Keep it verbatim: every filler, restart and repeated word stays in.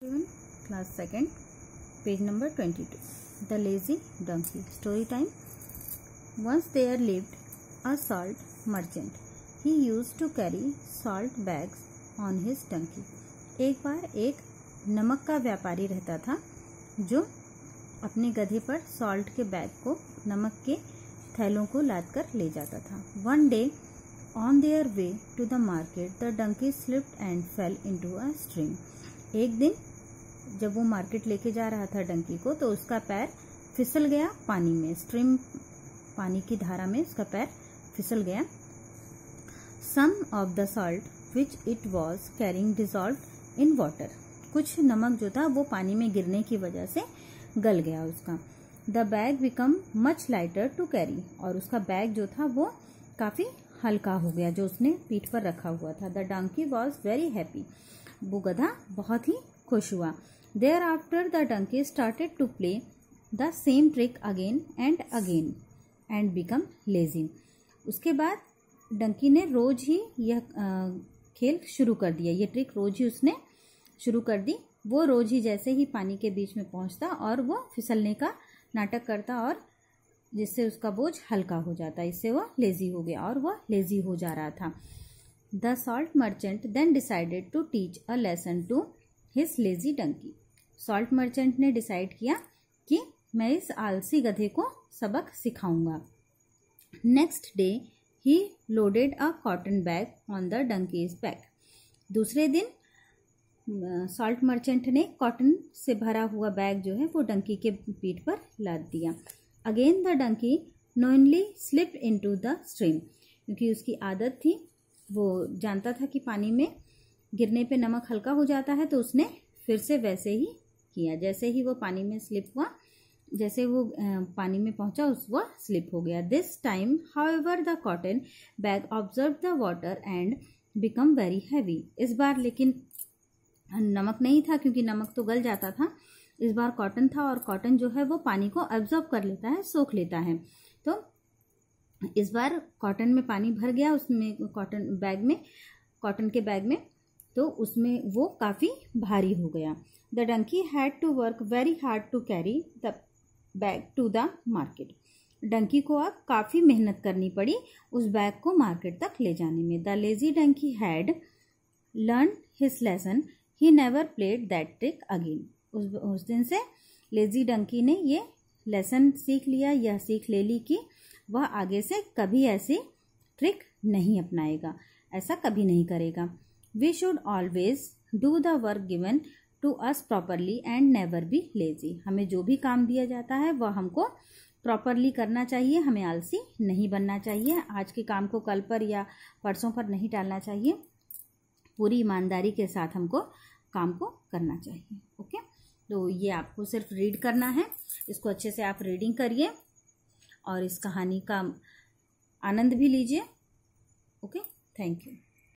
Class second, page number twenty-two. The lazy donkey. Story time. Once there lived a salt merchant. He used to carry salt bags on his donkey. एक बार एक नमक का व्यापारी रहता था जो अपने गधे पर सॉल्ट के बैग को, नमक के थैलों को लाद कर ले जाता था. One day, on their way to the market, the donkey slipped and fell into a stream. एक दिन जब वो मार्केट लेके जा रहा था डंकी को, तो उसका पैर फिसल गया पानी में. स्ट्रीम, पानी की धारा में उसका पैर फिसल गया. Some of the salt which it was carrying dissolved in water. कुछ नमक जो था वो पानी में गिरने की वजह से गल गया उसका. The bag become much lighter to carry. और उसका बैग जो था वो काफी हल्का हो गया जो उसने पीठ पर रखा हुआ था. The donkey was very happy. वो गधा बहुत ही खुश हुआ. Thereafter the donkey started to play the same trick again and again and become lazy. उसके बाद डंकी ने रोज ही यह खेल शुरू कर दिया. ये ट्रिक रोज ही उसने शुरू कर दी. वो रोज ही जैसे ही पानी के बीच में पहुंचता और वो फिसलने का नाटक करता और जिससे उसका बोझ हल्का हो जाता. इससे वो लेजी हो गया और वो लेजी हो जा रहा था. The salt merchant then decided to teach a lesson to his lazy donkey. Salt merchant ने डिसाइड किया कि मैं इस आलसी गधे को सबक सिखाऊंगा. नेक्स्ट डे ही loaded a cotton bag on the donkey's back. दूसरे दिन सॉल्ट मर्चेंट ने कॉटन से भरा हुआ बैग जो है वो डंकी के पीठ पर लाद दिया. Again the donkey knowingly slipped into the stream. क्योंकि उसकी आदत थी, वो जानता था कि पानी में गिरने पे नमक हल्का हो जाता है, तो उसने फिर से वैसे ही किया. जैसे ही वो पानी में स्लिप हुआ, जैसे वो पानी में पहुंचा, उस वो स्लिप हो गया. This time however the cotton bag observe the water and become very heavy. इस बार लेकिन नमक नहीं था, क्योंकि नमक तो गल जाता था. इस बार कॉटन था और कॉटन जो है वो पानी को एब्जॉर्ब कर लेता है, सोख लेता है. तो इस बार कॉटन में पानी भर गया उसमें, कॉटन बैग में, कॉटन के बैग में, तो उसमें वो काफ़ी भारी हो गया. The donkey had to work very hard to carry the bag to the market. Donkey को अब काफ़ी मेहनत करनी पड़ी उस बैग को मार्केट तक ले जाने में. The lazy donkey had learn his lesson. He never played that trick again. उस उस दिन से लेजी डंकी ने ये लेसन सीख लिया, यह सीख ले ली कि वह आगे से कभी ऐसी ट्रिक नहीं अपनाएगा, ऐसा कभी नहीं करेगा. We should always do the work given to us properly and never be lazy. हमें जो भी काम दिया जाता है वह हमको प्रॉपरली करना चाहिए, हमें आलसी नहीं बनना चाहिए. आज के काम को कल पर या परसों पर नहीं टालना चाहिए. पूरी ईमानदारी के साथ हमको काम को करना चाहिए. ओके, तो ये आपको सिर्फ रीड करना है. इसको अच्छे से आप रीडिंग करिए और इस कहानी का आनंद भी लीजिए. Okay, thank you.